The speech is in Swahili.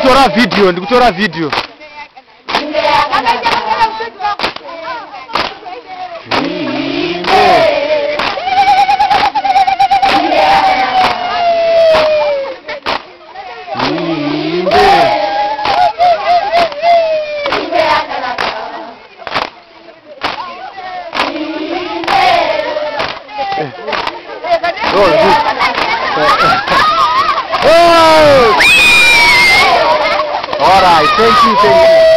kuchora video, ndi kuchora video. All right, thank you.